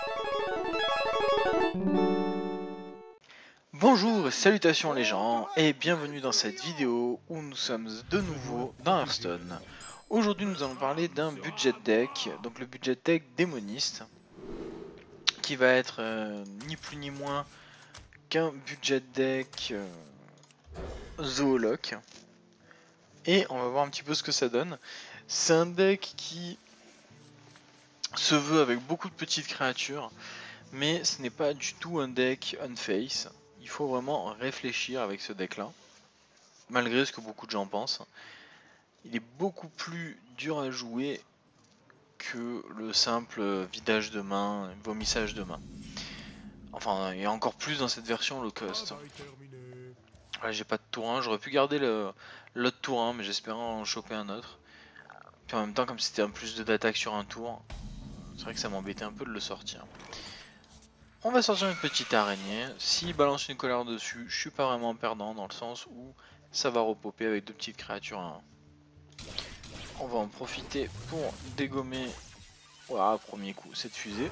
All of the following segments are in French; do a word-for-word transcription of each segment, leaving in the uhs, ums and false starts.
Bonjour et salutations les gens et bienvenue dans cette vidéo où nous sommes de nouveau dans Hearthstone. Aujourd'hui nous allons parler d'un budget deck, donc le budget deck démoniste, qui va être euh, ni plus ni moins qu'un budget deck euh, Zooloc. Et on va voir un petit peu ce que ça donne. C'est un deck qui se veut avec beaucoup de petites créatures, mais ce n'est pas du tout un deck unface. Il faut vraiment réfléchir avec ce deck là, malgré ce que beaucoup de gens pensent. Il est beaucoup plus dur à jouer que le simple vidage de main, vomissage de main. Enfin, et encore plus dans cette version low cost. Ouais, j'ai pas de tour un, j'aurais pu garder l'autre tour un, mais j'espérais en choper un autre. Puis en même temps, comme c'était un plus deux d'attaque sur un tour, c'est vrai que ça m'embêtait un peu de le sortir. On va sortir une petite araignée. S'il balance une colère dessus, je suis pas vraiment perdant dans le sens où ça va repoper avec deux petites créatures à un. On va en profiter pour dégommer, voilà, premier coup, cette fusée.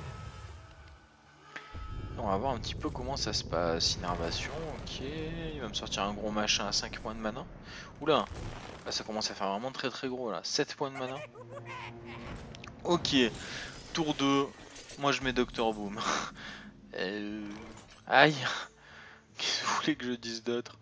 On va voir un petit peu comment ça se passe. Innervation, ok. Il va me sortir un gros machin à cinq points de mana. Oula, là ça commence à faire vraiment très très gros là. sept points de mana. Ok, tour deux. Moi je mets Docteur Boom. euh... Aïe. Qu'est-ce que vous voulez que je dise d'autre?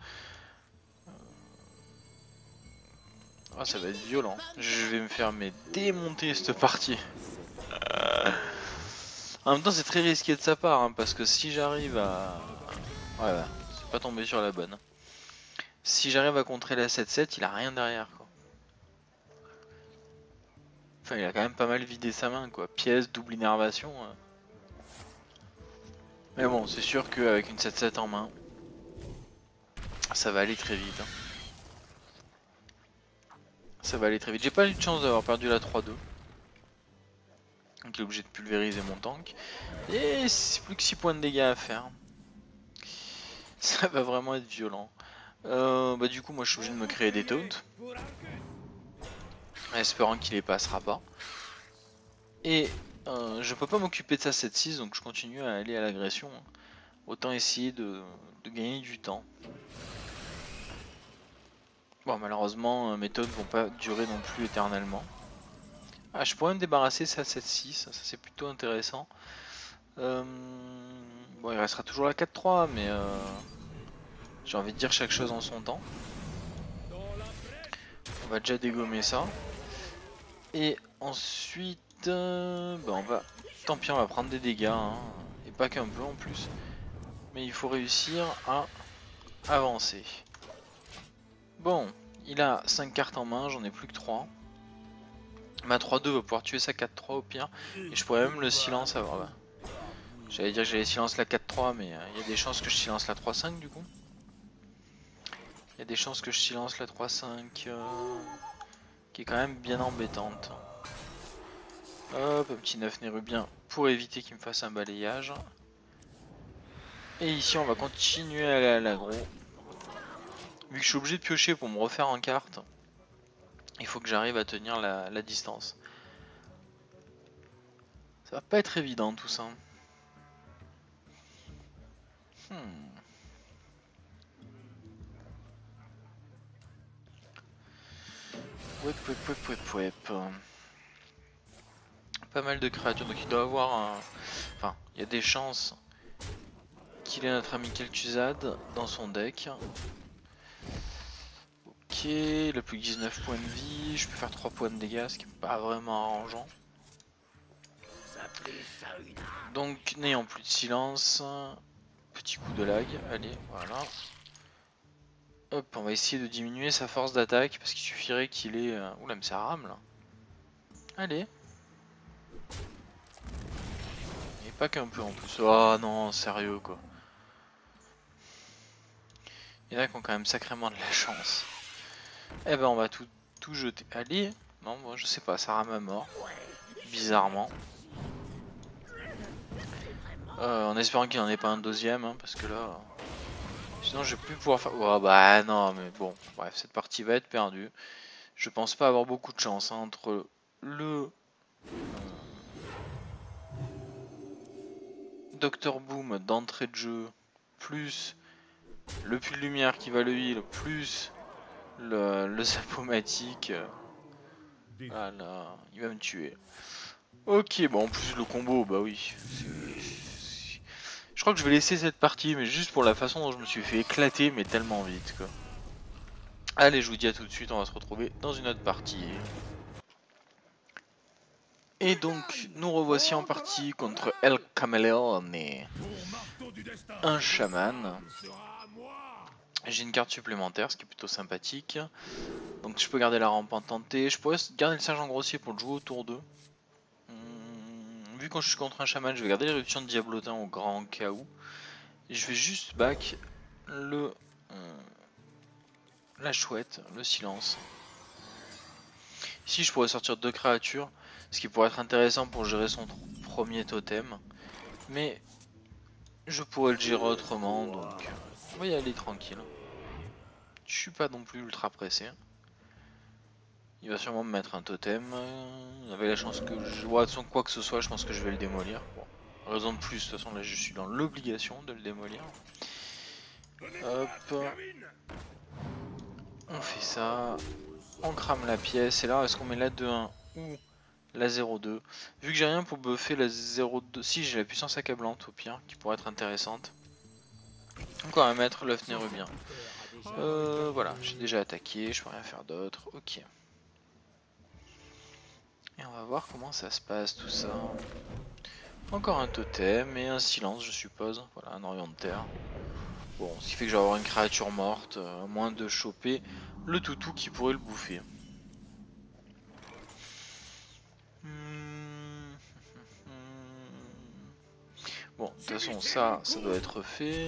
Oh, ça va être violent. Je vais me faire mais démonter cette partie. Euh... En même temps, c'est très risqué de sa part, hein, parce que si j'arrive à... Ouais, ouais, c'est pas tombé sur la bonne. Si j'arrive à contrer la sept sept, il a rien derrière, quoi. Enfin, il a quand même pas mal vidé sa main, quoi. Pièce, double innervation. Euh... Mais bon, c'est sûr qu'avec une sept sept en main, ça va aller très vite. Hein. Ça va aller très vite. J'ai pas eu de chance d'avoir perdu la trois deux. Donc il est obligé de pulvériser mon tank. Et c'est plus que six points de dégâts à faire. Ça va vraiment être violent. Euh, bah du coup moi je suis obligé de me créer des taunts. Espérant qu'il les passera pas. Et euh, je peux pas m'occuper de ça sept six, donc je continue à aller à l'agression. Autant essayer de, de gagner du temps. Bon malheureusement mes taunts vont pas durer non plus éternellement. Ah, je pourrais me débarrasser ça sept six, ça c'est plutôt intéressant. Euh... Bon il restera toujours la quatre trois, mais euh... j'ai envie de dire chaque chose en son temps. On va déjà dégommer ça. Et ensuite, euh... bah on va... Tant pis, on va prendre des dégâts, hein. Et pas qu'un peu en plus. Mais il faut réussir à avancer. Bon, il a cinq cartes en main, j'en ai plus que trois. Ma trois deux va pouvoir tuer sa quatre trois au pire. Et je pourrais même le silence avoir. Bah. J'allais dire que j'allais silence la quatre trois, mais il euh, y a des chances que je silence la trois cinq du coup. Il y a des chances que je silence la trois cinq, euh, qui est quand même bien embêtante. Hop, un petit neuf nérubien pour éviter qu'il me fasse un balayage. Et ici on va continuer à aller à l'aggro. Vu que je suis obligé de piocher pour me refaire en carte, il faut que j'arrive à tenir la, la distance. Ça va pas être évident tout ça. Hmm. Wep, wep, wep, wep, wep. Pas mal de créatures, donc il doit avoir un... Enfin, il y a des chances qu'il ait notre ami Kel'Thuzad dans son deck. Ok, il a plus que dix-neuf points de vie, je peux faire trois points de dégâts, ce qui n'est pas vraiment arrangeant. Donc, n'ayant plus de silence, petit coup de lag, allez, voilà. Hop, on va essayer de diminuer sa force d'attaque, parce qu'il suffirait qu'il ait... Oula, mais ça rame là. Allez. Et pas qu'un peu en plus. Oh non, sérieux quoi. Il y en a qui ont quand même sacrément de la chance. Eh ben on va tout, tout jeter. Allez. Non, moi je sais pas, ça rame à mort. Bizarrement. Euh, en espérant qu'il n'y en ait pas un deuxième, hein, parce que là... Sinon je vais plus pouvoir faire... Oh bah non, mais bon. Bref, cette partie va être perdue. Je pense pas avoir beaucoup de chance hein, entre le... Docteur Boom d'entrée de jeu, plus le puits de lumière qui va le heal, plus le, le zapomatique. Voilà, il va me tuer. Ok, bon en plus le combo, bah oui. Je crois que je vais laisser cette partie, mais juste pour la façon dont je me suis fait éclater, mais tellement vite quoi. Allez, je vous dis à tout de suite, on va se retrouver dans une autre partie. Et donc, nous revoici en partie contre El Camaleone, un chaman. J'ai une carte supplémentaire, ce qui est plutôt sympathique. Donc je peux garder la rampe en tenté. Je pourrais garder le sergent grossier pour le jouer autour d'eux. Hum, vu quand je suis contre un chaman, je vais garder l'éruption de Diablotin au grand cas où. Et je vais juste back le... Euh, la chouette, le silence. Ici je pourrais sortir deux créatures, ce qui pourrait être intéressant pour gérer son premier totem. Mais je pourrais le gérer autrement, donc on va y aller tranquille. Je suis pas non plus ultra pressé. Il va sûrement me mettre un totem. Il avait la chance que je vois de son quoi que ce soit, je pense que je vais le démolir. Bon, raison de plus, de toute façon là je suis dans l'obligation de le démolir. Hop. On fait ça. On crame la pièce. Et là, est-ce qu'on met la deux un ou la zéro deux? Vu que j'ai rien pour buffer la zéro deux. Si, j'ai la puissance accablante au pire, qui pourrait être intéressante. Donc on va mettre l'œuf nérubien. Euh, voilà, j'ai déjà attaqué, je peux rien faire d'autre. Ok. Et on va voir comment ça se passe tout ça. Encore un totem et un silence, je suppose. Voilà, un orient de terre. Bon, ce qui fait que je vais avoir une créature morte, à moins de choper le toutou qui pourrait le bouffer. Hmm. Bon, de toute façon, ça, ça doit être fait.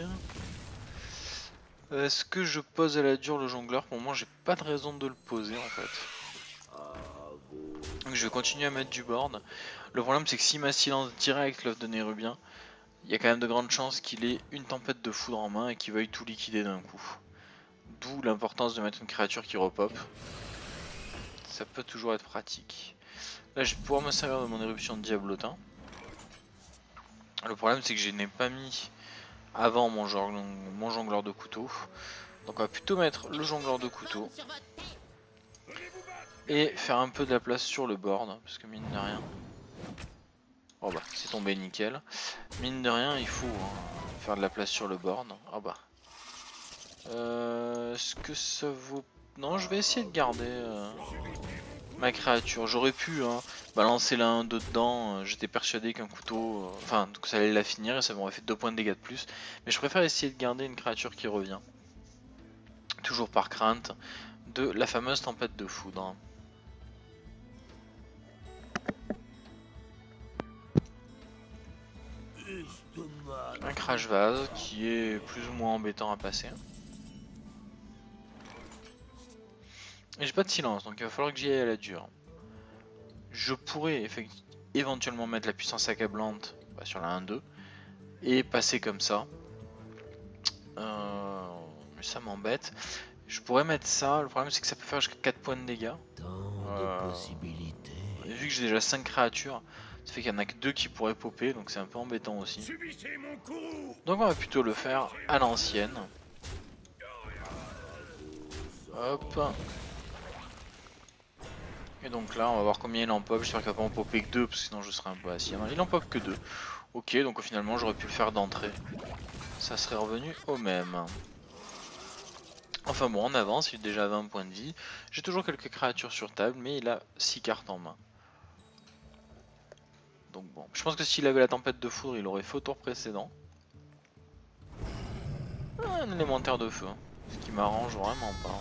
Est-ce que je pose à la dure le jongleur? Pour moi, j'ai pas de raison de le poser en fait. Donc je vais continuer à mettre du board. Le problème, c'est que si ma silence direct l'œuf de nérubien, il y a quand même de grandes chances qu'il ait une tempête de foudre en main et qu'il veuille tout liquider d'un coup. D'où l'importance de mettre une créature qui repop. Ça peut toujours être pratique. Là, je vais pouvoir me servir de mon éruption de Diablotin. Le problème, c'est que je n'ai pas mis avant mon, jongle, mon jongleur de couteau. Donc on va plutôt mettre le jongleur de couteau. Et faire un peu de la place sur le board. Parce que mine de rien... Oh bah, c'est tombé nickel. Mine de rien, il faut hein, faire de la place sur le board. Oh bah. Euh, Est-ce que ça vaut... Non, je vais essayer de garder euh, ma créature. J'aurais pu hein, balancer la un deux dedans. Euh, J'étais persuadé qu'un couteau... Euh, enfin, que ça allait la finir et ça m'aurait fait deux points de dégâts de plus. Mais je préfère essayer de garder une créature qui revient. Toujours par crainte de la fameuse tempête de foudre. Un crash vase qui est plus ou moins embêtant à passer. Et j'ai pas de silence donc il va falloir que j'y aille à la dure. Je pourrais éventuellement mettre la puissance accablante bah, sur la un deux et passer comme ça. Euh, mais ça m'embête. Je pourrais mettre ça, le problème c'est que ça peut faire jusqu'à quatre points de dégâts. Euh, et vu que j'ai déjà cinq créatures, ça fait qu'il y en a que deux qui pourraient popper, donc c'est un peu embêtant aussi. Donc on va plutôt le faire à l'ancienne. Hop. Et donc là on va voir combien il en pop, j'espère qu'il va pas en popper que deux, parce que sinon je serais un peu assis. Non, il en pop que deux. Ok, donc finalement j'aurais pu le faire d'entrée. Ça serait revenu au même. Enfin bon, on avance, il a déjà vingt points de vie. J'ai toujours quelques créatures sur table, mais il a six cartes en main. Donc bon, je pense que s'il avait la tempête de foudre, il aurait fait au tour précédent. Un élémentaire de feu, ce qui m'arrange vraiment pas.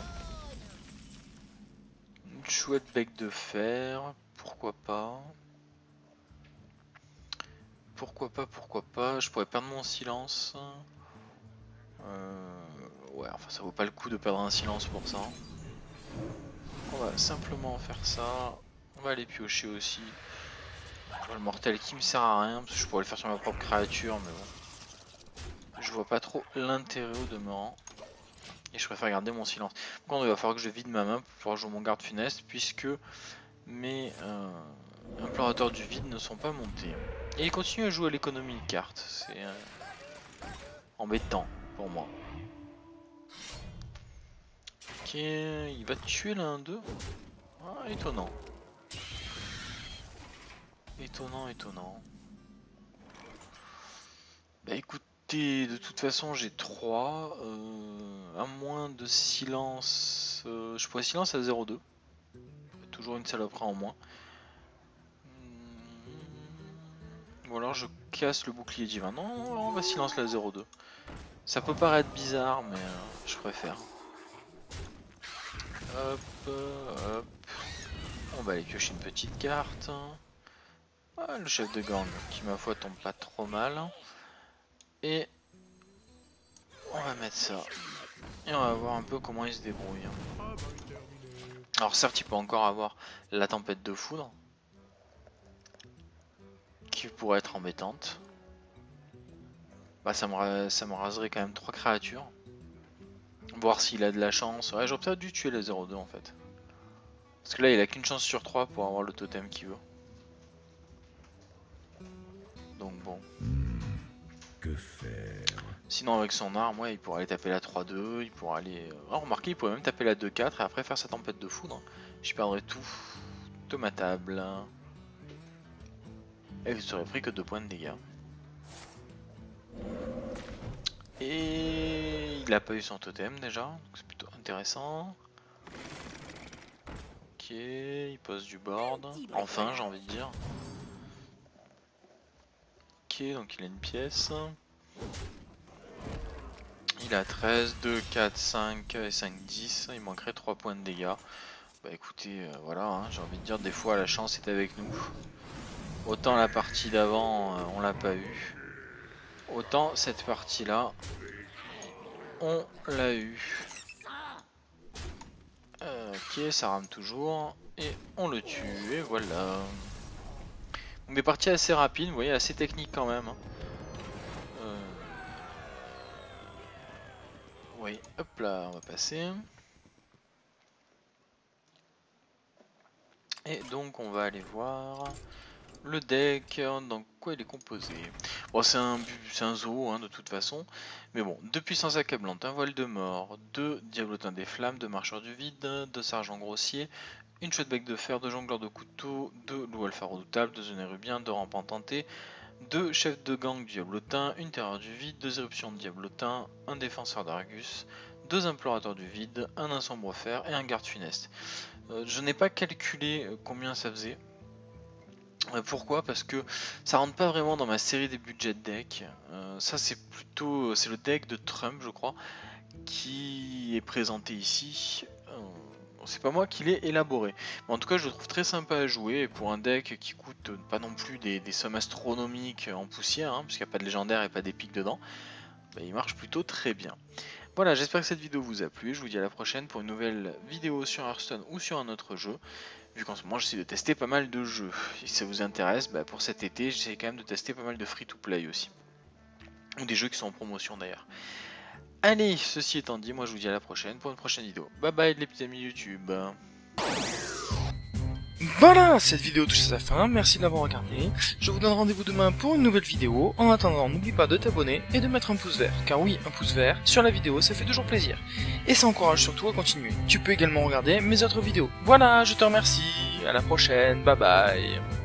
Une chouette bec de fer, pourquoi pas. Pourquoi pas, pourquoi pas. Je pourrais perdre mon silence. Euh... Ouais, enfin ça vaut pas le coup de perdre un silence pour ça. On va simplement faire ça. On va aller piocher aussi. Le mortel qui me sert à rien, parce que je pourrais le faire sur ma propre créature, mais bon. Je vois pas trop l'intérêt au demeurant. Et je préfère garder mon silence. Par contre, il va falloir que je vide ma main pour pouvoir jouer mon garde funeste, puisque mes euh, implorateurs du vide ne sont pas montés. Et il continue à jouer à l'économie de cartes. C'est euh, embêtant pour moi. Ok, il va tuer l'un d'eux. Ah, étonnant. Étonnant, étonnant. Bah écoutez, de toute façon j'ai trois. Euh, à moins de silence. Euh, je pourrais silence à zéro deux. Toujours une saloperie en moins. Ou alors je casse le bouclier divin. Non, non, on va silence la zéro deux. Ça peut paraître bizarre, mais euh, je préfère. Hop, hop. On va aller piocher une petite carte. Ah, le chef de gang qui ma foi tombe pas trop mal. Et on va mettre ça. Et on va voir un peu comment il se débrouille. Alors certes il peut encore avoir la tempête de foudre. Qui pourrait être embêtante. Bah ça me, ça me raserait quand même trois créatures. Voir s'il a de la chance. Ouais, j'aurais peut-être dû tuer la zéro deux en fait. Parce que là il a qu'une chance sur trois pour avoir le totem qu'il veut. Donc bon. Hmm, que faire? Sinon avec son arme, ouais, il pourrait aller taper la trois deux, il pourrait aller... Oh, remarquez, il pourrait même taper la deux quatre et après faire sa tempête de foudre. Je perdrais tout de ma table. Et je serais pris que deux points de dégâts. Et il a pas eu son totem déjà, donc c'est plutôt intéressant. Ok, il pose du board. Enfin, j'ai envie de dire. Ok, donc il a une pièce. Il a treize, deux, quatre, cinq et cinq, dix. Il manquerait trois points de dégâts. Bah écoutez, euh, voilà, hein, j'ai envie de dire, des fois la chance est avec nous. Autant la partie d'avant, euh, on l'a pas eu. Autant cette partie là, on l'a eu. Euh, ok, ça rame toujours. Et on le tue, et voilà. Donc des parties assez rapides, vous voyez, assez techniques quand même. Hein. Euh... Oui, hop là, on va passer. Et donc on va aller voir le deck, dans quoi il est composé. Bon, c'est un, un zoo hein, de toute façon, mais bon, deux puissances accablantes, un voile de mort, deux diablotins des flammes, deux marcheurs du vide, deux sergents grossiers, une chouette bec de fer, deux jongleurs de couteau, deux loups alpha redoutables, deux onérubiens, deux rampants tentés, deux chefs de gang diablotin, une terreur du vide, deux éruptions de diablotin, un défenseur d'Argus, deux implorateurs du vide, un insombre fer et un garde funeste. Euh, je n'ai pas calculé combien ça faisait. Euh, pourquoi? Parce que ça rentre pas vraiment dans ma série des budget decks. Euh, ça c'est plutôt c'est le deck de Trump je crois qui est présenté ici. Euh, c'est pas moi qui l'ai élaboré. Mais en tout cas je le trouve très sympa à jouer et pour un deck qui coûte pas non plus des, des sommes astronomiques en poussière, hein, puisqu'il n'y a pas de légendaire et pas d'épique dedans, bah, il marche plutôt très bien. Voilà, j'espère que cette vidéo vous a plu, je vous dis à la prochaine pour une nouvelle vidéo sur Hearthstone ou sur un autre jeu. Vu qu'en ce moment j'essaie de tester pas mal de jeux. Si ça vous intéresse, bah pour cet été j'essaie quand même de tester pas mal de free-to-play aussi. Ou des jeux qui sont en promotion d'ailleurs. Allez, ceci étant dit, moi je vous dis à la prochaine pour une prochaine vidéo. Bye bye les petits amis YouTube. Voilà, cette vidéo touche à sa fin, merci de l'avoir regardé. Je vous donne rendez-vous demain pour une nouvelle vidéo. En attendant, n'oublie pas de t'abonner et de mettre un pouce vert. Car oui, un pouce vert sur la vidéo, ça fait toujours plaisir. Et ça encourage surtout à continuer. Tu peux également regarder mes autres vidéos. Voilà, je te remercie. À la prochaine. Bye bye.